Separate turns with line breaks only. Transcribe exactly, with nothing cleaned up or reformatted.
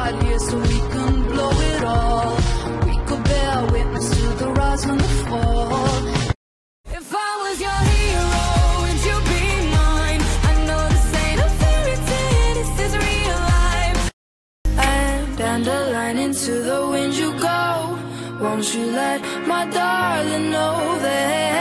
right here so we can blow it all. We could bear witness to the rise and the fall. If I was your hero, would you be mine? I know this ain't a fairy tale, this is real life. And dandelion, into the wind you go. Won't you let my darling know that